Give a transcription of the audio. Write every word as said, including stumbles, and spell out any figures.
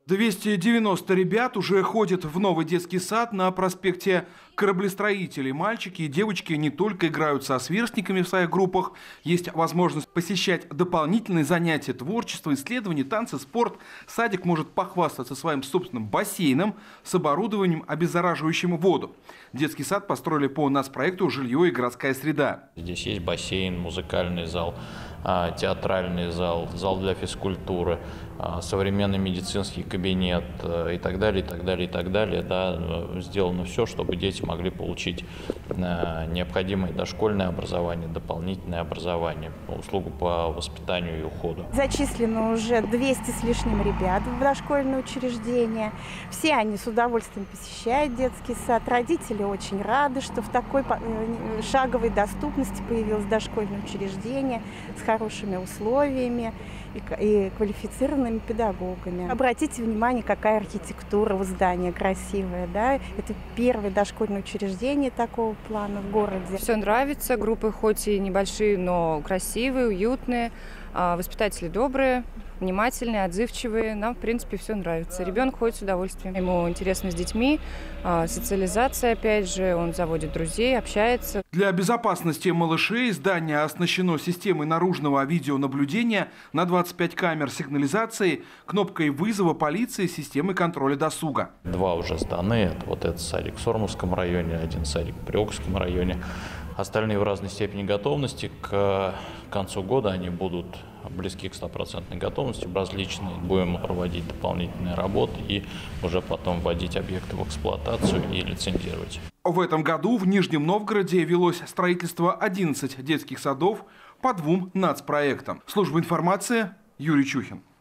двести девяносто ребят уже ходят в новый детский сад на проспекте Кораблестроителей. Мальчики и девочки не только играют со сверстниками в своих группах, есть возможность посещать дополнительные занятия, творчество, исследования, танцы, спорт. Садик может похвастаться своим собственным бассейном с оборудованием, обеззараживающим воду. Детский сад построили по нацпроекту «Жилье и городская среда». Здесь есть бассейн, музыкальный зал, театральный зал, зал для физкультуры, современный медицинский кабинет и так далее, и так далее, и так далее. Да, сделано все, чтобы дети могли получить необходимое дошкольное образование, дополнительное образование, услугу по воспитанию и уходу. Зачислено уже двести с лишним ребят в дошкольное учреждение. Все они с удовольствием посещают детский сад. Родители очень рады, что в такой шаговой доступности появилось дошкольное учреждение с хорошими условиями и квалифицированными педагогами. Обратите внимание, какая архитектура у здания красивая, да? Это первое дошкольное учреждение такого плана в городе. Все нравится, группы хоть и небольшие, но красивые, уютные, воспитатели добрые, внимательные, отзывчивые. Нам, в принципе, все нравится. Ребенок ходит с удовольствием. Ему интересно с детьми, социализация, опять же, он заводит друзей, общается. Для безопасности малышей здание оснащено системой наружного видеонаблюдения на двадцать пять камер сигнализации, кнопкой вызова полиции, системой контроля досуга. Два уже сданы. Вот этот садик в Сормовском районе, один садик в Приокском районе. Остальные в разной степени готовности. К концу года они будут близки к стопроцентной готовности, различные. Будем проводить дополнительные работы и уже потом вводить объекты в эксплуатацию и лицензировать. В этом году в Нижнем Новгороде велось строительство одиннадцати детских садов по двум нацпроектам. Служба информации, Юрий Чухин.